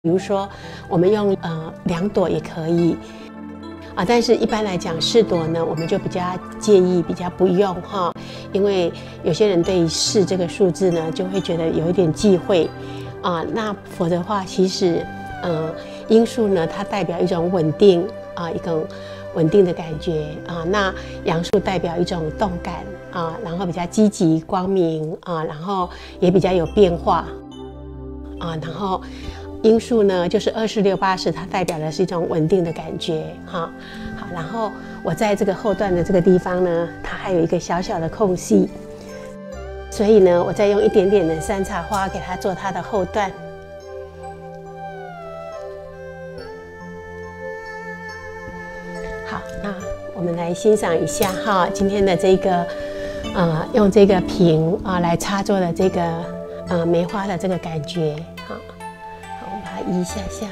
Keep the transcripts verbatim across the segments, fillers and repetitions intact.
比如说，我们用呃两朵也可以啊，但是一般来讲四朵呢，我们就比较建议比较不用哈，因为有些人对四这个数字呢，就会觉得有一点忌讳啊。那否则的话，其实呃罂粟呢，它代表一种稳定啊，一种稳定的感觉啊。那杨树代表一种动感啊，然后比较积极光明啊，然后也比较有变化啊，然后。罂粟呢，就是二四六八十，它代表的是一种稳定的感觉哈。好，然后我在这个后段的这个地方呢，它还有一个小小的空隙，所以呢，我再用一点点的山茶花给它做它的后段。好，那我们来欣赏一下哈，今天的这个呃，用这个瓶啊来插做的这个呃梅花的这个感觉哈。移一下下，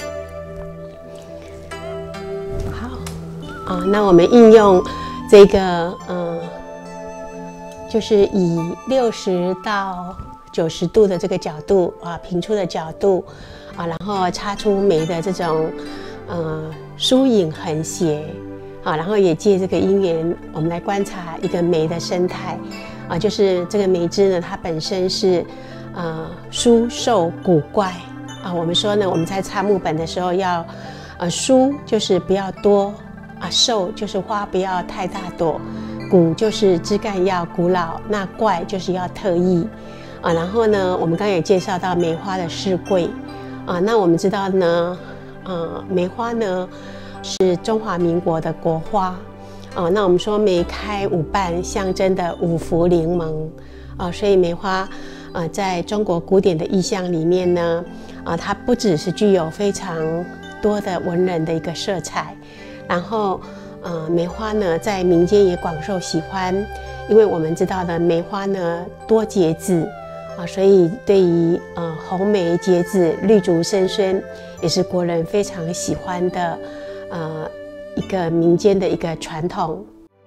好啊，那我们应用这个，嗯，就是以六十到九十度的这个角度啊，平出的角度啊，然后插出梅的这种，呃，疏影横斜啊，然后也借这个因缘，我们来观察一个梅的生态啊，就是这个梅枝呢，它本身是呃疏瘦古怪。啊，我们说呢，我们在插木本的时候要，呃，疏就是不要多啊，瘦就是花不要太大朵，古就是枝干要古老，那怪就是要特异啊。然后呢，我们刚刚也介绍到梅花的四桂啊，那我们知道呢，呃，梅花呢是中华民国的国花啊。那我们说梅开五瓣，象征的五福临门啊，所以梅花呃，在中国古典的意象里面呢。啊，它不只是具有非常多的文人的一个色彩，然后，呃，梅花呢在民间也广受喜欢，因为我们知道的梅花呢多节子啊，所以对于呃红梅节子、绿竹生孙，也是国人非常喜欢的呃一个民间的一个传统。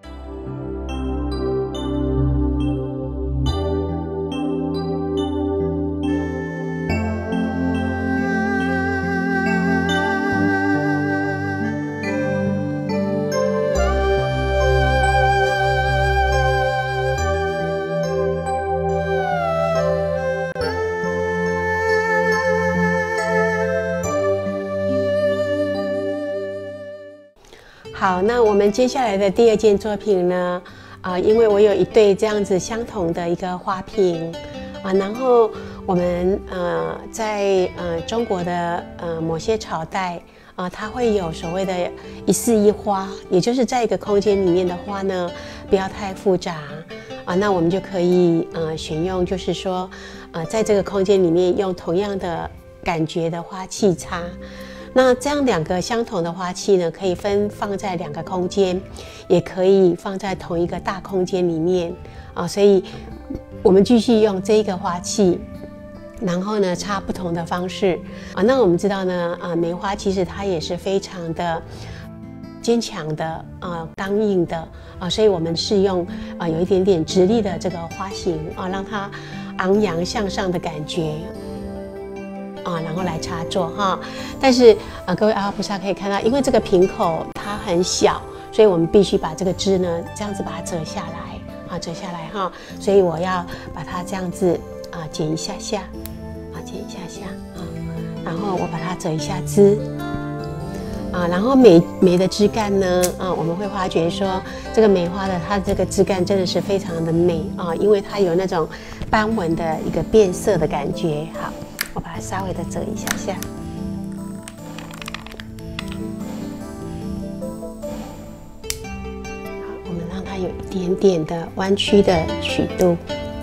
好，那我们接下来的第二件作品呢，啊、呃，因为我有一对这样子相同的一个花瓶啊，然后我们呃在呃中国的呃某些朝代啊、呃，它会有所谓的一室一花，也就是在一个空间里面的花呢，不要太复杂啊，那我们就可以呃选用，就是说呃在这个空间里面用同样的感觉的花器插。那这样两个相同的花器呢，可以分放在两个空间，也可以放在同一个大空间里面啊。所以，我们继续用这一个花器，然后呢插不同的方式啊。那我们知道呢，啊梅花其实它也是非常的坚强的啊，刚硬的啊，所以我们是用啊有一点点直立的这个花型啊，让它昂扬向上的感觉。啊，然后来插座哈，但是呃，各位阿拉菩萨可以看到，因为这个瓶口它很小，所以我们必须把这个枝呢这样子把它折下来啊，折下来哈，所以我要把它这样子啊剪一下下，啊剪一下下啊，然后我把它折一下枝啊，然后梅梅的枝干呢啊，我们会发觉说这个梅花的它这个枝干真的是非常的美啊，因为它有那种斑纹的一个变色的感觉。好。我把它稍微的折一下下，好，我们让它有一点点的弯曲的曲度。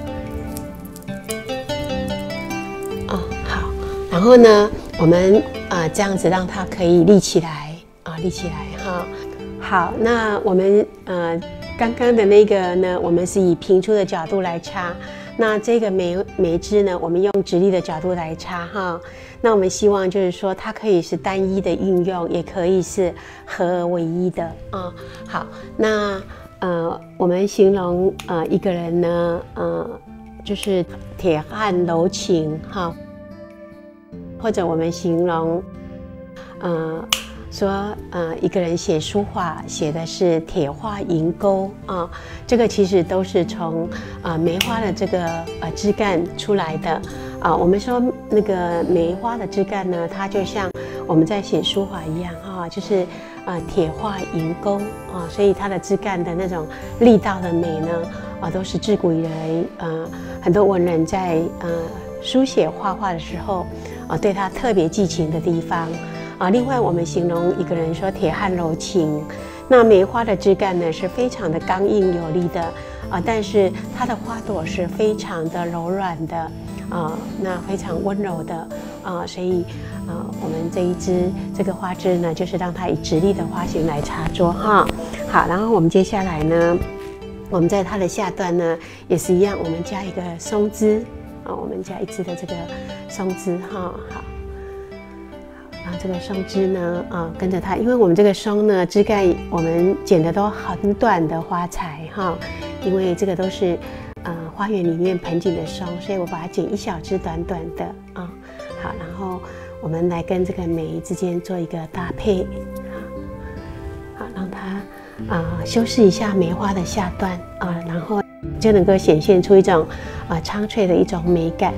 哦，好，然后呢，我们啊、呃、这样子让它可以立起来啊，立起来哈。好，那我们呃刚刚的那个呢，我们是以平出的角度来插。那这个梅梅枝呢，我们用直立的角度来插哈。那我们希望就是说，它可以是单一的运用，也可以是合而为一的啊。好，那呃，我们形容呃一个人呢，呃，就是铁汉柔情哈。 或者我们形容，呃，说呃一个人写书法写的是铁画银钩啊，这个其实都是从啊、呃、梅花的这个呃枝干出来的啊。我们说那个梅花的枝干呢，它就像我们在写书法一样啊，就是呃铁画银钩啊，所以它的枝干的那种力道的美呢啊，都是自古以来呃很多文人在呃书写画画的时候啊，对它特别寄情的地方。啊，另外我们形容一个人说铁汉柔情，那梅花的枝干呢是非常的刚硬有力的啊，但是它的花朵是非常的柔软的啊，那非常温柔的啊，所以啊，我们这一支这个花枝呢，就是让它以直立的花型来插桌哈。好，然后我们接下来呢，我们在它的下段呢也是一样，我们加一个松枝啊，我们加一支的这个松枝哈，好。然后这个松枝呢，啊，跟着它，因为我们这个松呢，枝干我们剪的都很短的花材哈，因为这个都是呃花园里面盆景的松，所以我把它剪一小枝短短的啊。好，然后我们来跟这个梅之间做一个搭配，好，让它啊修饰一下梅花的下段啊，然后就能够显现出一种啊苍翠的一种美感。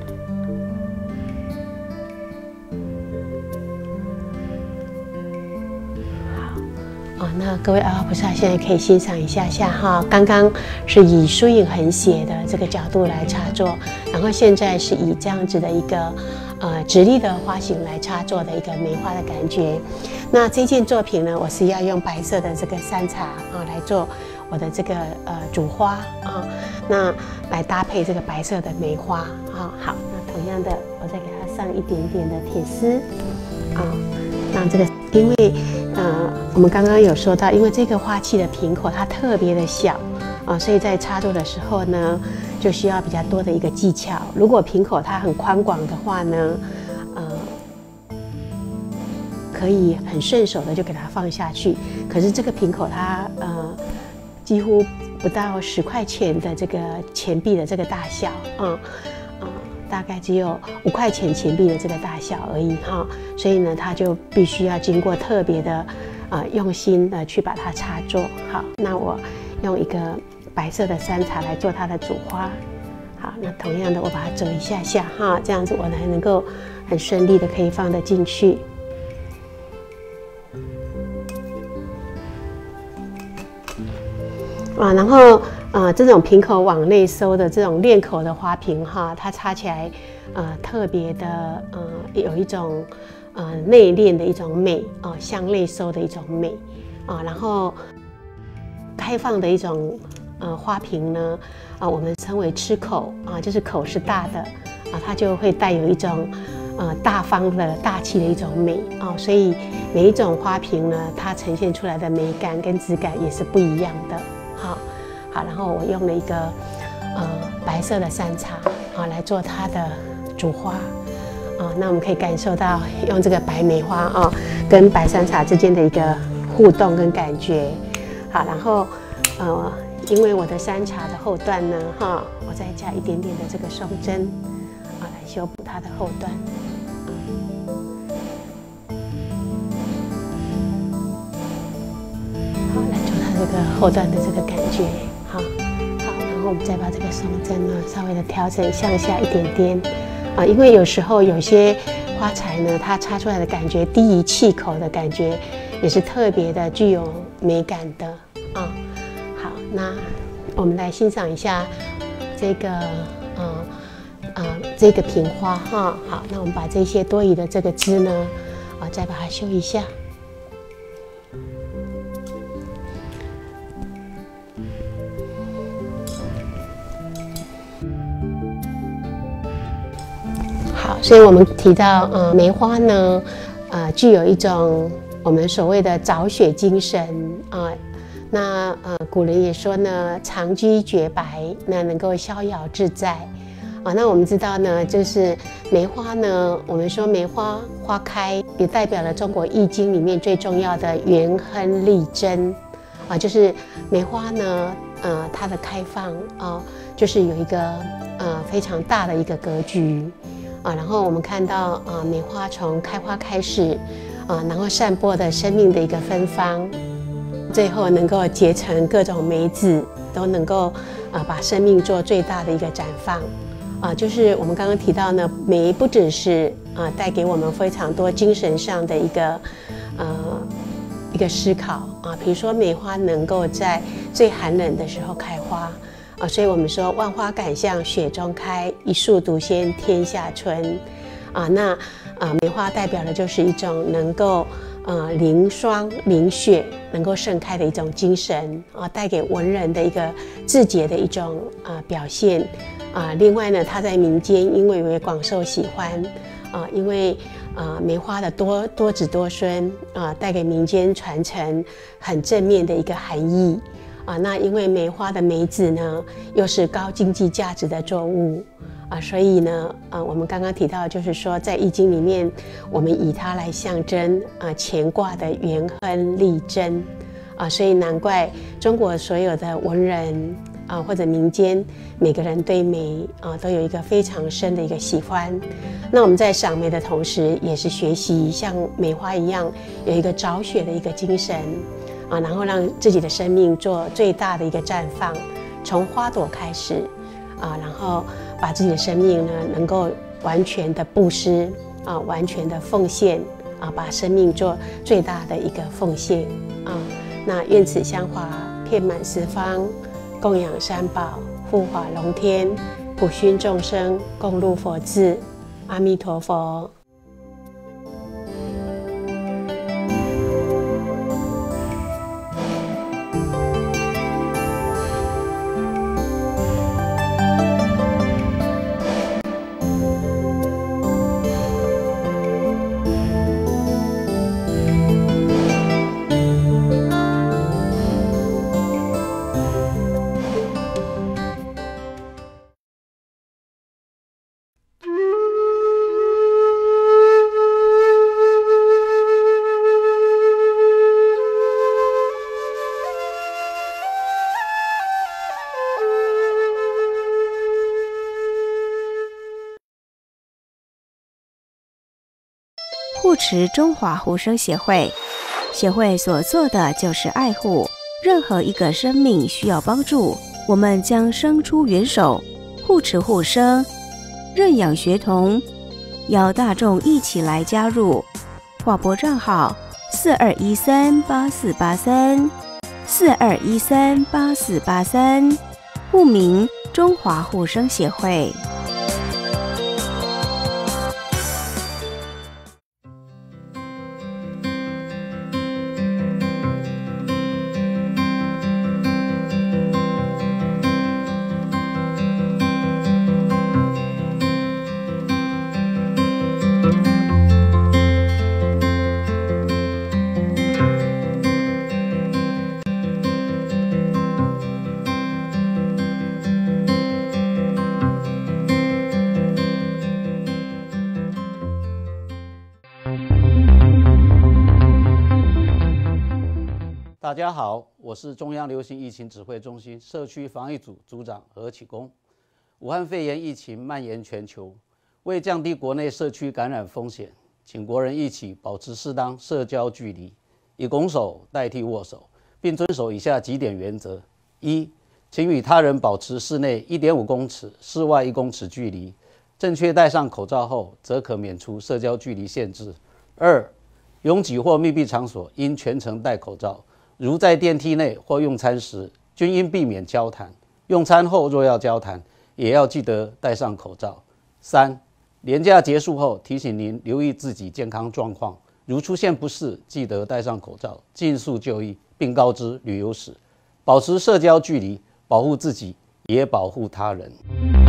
哦，那各位阿罗菩萨现在可以欣赏一下下哈，刚刚是以疏影横斜的这个角度来插座，然后现在是以这样子的一个呃直立的花型来插座的一个梅花的感觉。那这件作品呢，我是要用白色的这个山茶啊来做我的这个呃主花啊，那来搭配这个白色的梅花啊。好，那同样的，我再给它上一点点的铁丝啊，让这个因为。呃，我们刚刚有说到，因为这个花器的瓶口它特别的小啊，所以在插座的时候呢，就需要比较多的一个技巧。如果瓶口它很宽广的话呢，呃，可以很顺手的就给它放下去。可是这个瓶口它呃几乎不到十块钱的这个钱币的这个大小啊。嗯大概只有五块钱钱币的这个大小而已哈，所以呢，它就必须要经过特别的呃用心的去把它插座。好，那我用一个白色的山茶来做它的主花。好，那同样的，我把它折一下下哈，这样子我才能够很顺利的可以放得进去。啊，然后。呃，这种瓶口往内收的这种链口的花瓶哈，它插起来呃特别的呃有一种呃内敛的一种美啊、呃，向内收的一种美啊、呃，然后开放的一种呃花瓶呢啊、呃，我们称为吃口啊、呃，就是口是大的啊、呃，它就会带有一种呃大方的大气的一种美啊、呃，所以每一种花瓶呢，它呈现出来的美感跟质感也是不一样的。好。好，然后我用了一个呃白色的山茶啊来做它的主花啊，那我们可以感受到用这个白梅花啊跟白山茶之间的一个互动跟感觉。好，然后呃因为我的山茶的后段呢哈，我再加一点点的这个松针啊来修补它的后段。好，来做它这个后段的这个感觉。好，好，然后我们再把这个松针呢稍微的调整向下一点点啊，因为有时候有些花材呢，它插出来的感觉低于气口的感觉，也是特别的具有美感的啊。好，那我们来欣赏一下这个呃呃这个瓶花哈。好，那我们把这些多余的这个枝呢啊再把它修一下。所以我们提到，呃，梅花呢，呃，具有一种我们所谓的早雪精神啊、呃。那呃，古人也说呢，长居绝白，那能够逍遥自在啊。那我们知道呢，就是梅花呢，我们说梅花花开，也代表了中国易经里面最重要的元亨利贞啊，就是梅花呢，呃，它的开放啊，就是有一个呃非常大的一个格局。 啊，然后我们看到啊，梅花从开花开始啊，然后散播的生命的一个芬芳，最后能够结成各种梅子，都能够啊把生命做最大的一个绽放。啊，就是我们刚刚提到呢，梅不只是啊带给我们非常多精神上的一个呃一个思考啊，比如说梅花能够在最寒冷的时候开花啊，所以我们说万花赶向雪中开，一树独鲜天下春啊。那啊梅花代表的就是一种能够呃凌霜凌雪能够盛开的一种精神啊，带给文人的一个志节的一种啊表现。啊，另外呢，它在民间因为为广受喜欢，啊，因为啊梅花的多多子多孙啊，带给民间传承很正面的一个含义啊。那因为梅花的梅子呢，又是高经济价值的作物啊，所以呢，啊，我们刚刚提到就是说，在易经里面，我们以它来象征啊乾卦的元亨利贞啊，所以难怪中国所有的文人啊，或者民间每个人对梅啊都有一个非常深的一个喜欢。那我们在赏梅的同时，也是学习像梅花一样有一个找雪的一个精神啊，然后让自己的生命做最大的一个绽放，从花朵开始啊，然后把自己的生命呢能够完全的布施啊，完全的奉献啊，把生命做最大的一个奉献啊。那愿此香华遍满四方，供养三宝，护法龙天，普熏众生，共入佛智。阿弥陀佛。 护持中华护生协会，协会所做的就是爱护任何一个生命需要帮助，我们将伸出援手，护持护生，认养学童，邀大众一起来加入。划拨账号四二一三八四八三，四二一三八四八三，户名中华护生协会。 大家好，我是中央流行疫情指挥中心社区防疫组组长何启功。武汉肺炎疫情蔓延全球，为降低国内社区感染风险，请国人一起保持适当社交距离，以拱手代替握手，并遵守以下几点原则：一、请与他人保持室内 一点五公尺、室外一公尺距离，正确戴上口罩后，则可免除社交距离限制。二、拥挤或密闭场所应全程戴口罩。如在电梯内或用餐时，均应避免交谈。用餐后若要交谈，也要记得戴上口罩。三、连假结束后，提醒您留意自己健康状况，如出现不适，记得戴上口罩，尽速就医，并告知旅游史。保持社交距离，保护自己，也保护他人。